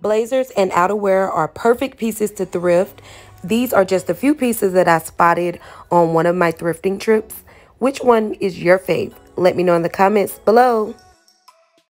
Blazers and outerwear are perfect pieces to thrift. These are just a few pieces that I spotted on one of my thrifting trips. Which one is your fave? Let me know in the comments below.